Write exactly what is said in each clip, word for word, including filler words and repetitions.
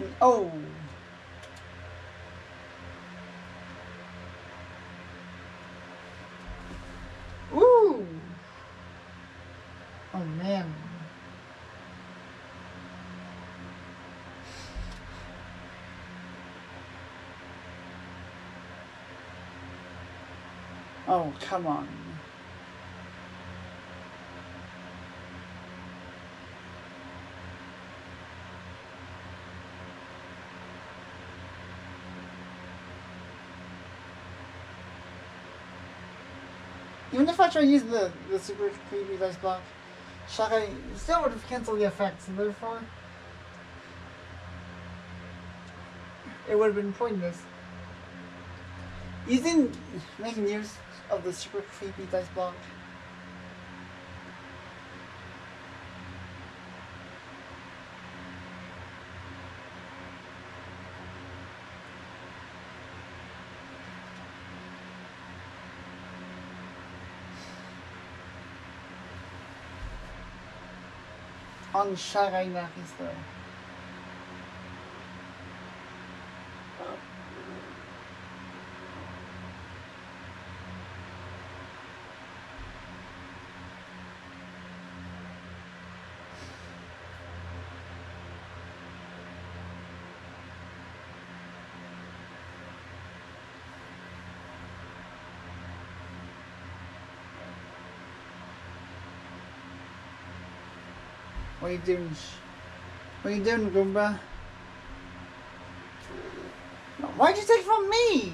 Oh. Ooh. Oh man. Oh, come on. Even if I try using the, the super creepy dice block, Shaka still would have canceled the effect, so therefore it would have been pointless. Using making use of the super creepy dice block. On Shagai Nakis though. What are you doing? What are you doing, Goomba? Why'd you take it from me?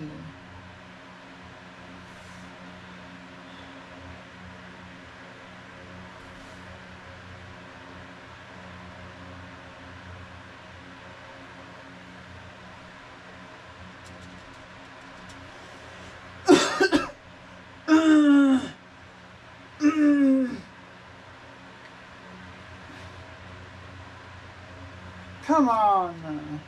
Come on!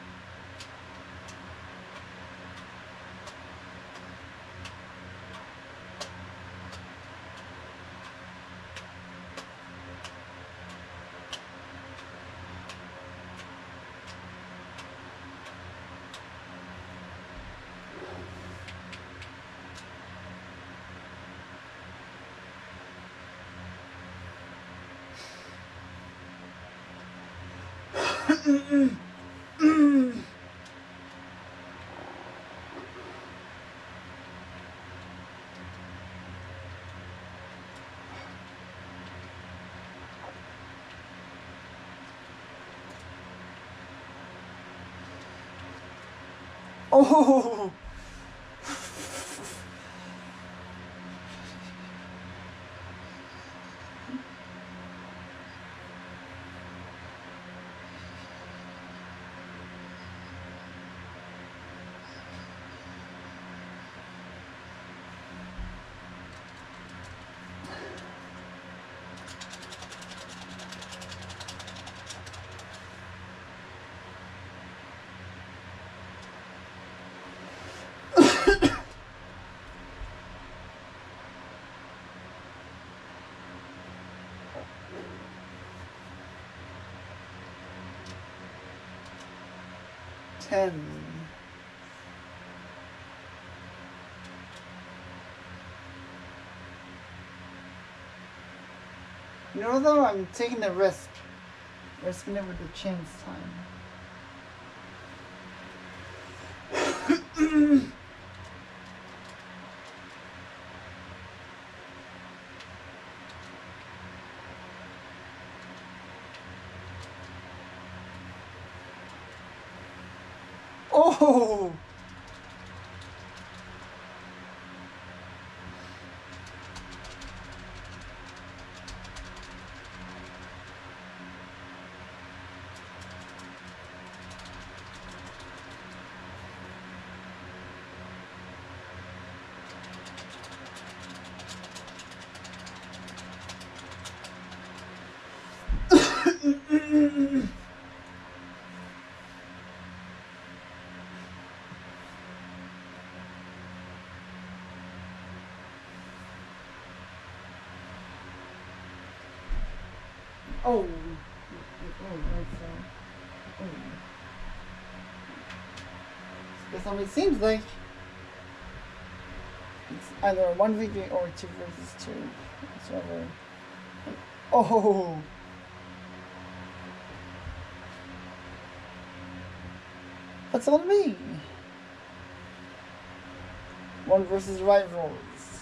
Oh! Ten. You know, though, I'm taking the risk. Risking it with the chance time. Oh! Oh, oh, right, so, oh. That's how it seems like. It's either one victory or two versus two. Whichever. Oh! That's on me! One versus rivals.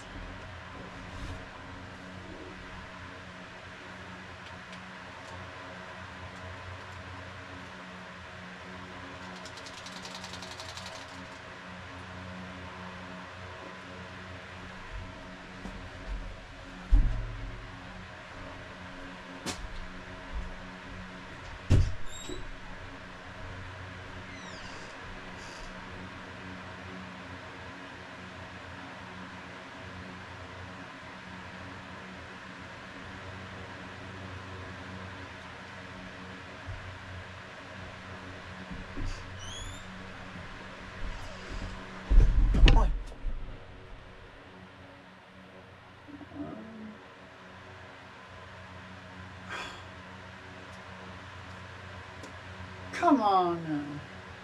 Come on.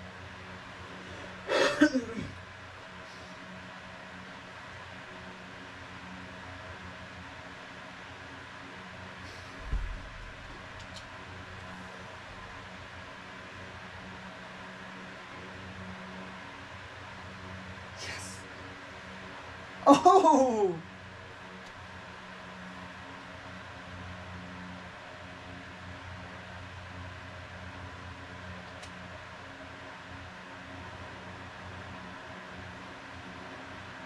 Yes. Oh!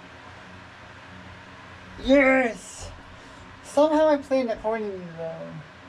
Yes! Somehow I played accordingly though.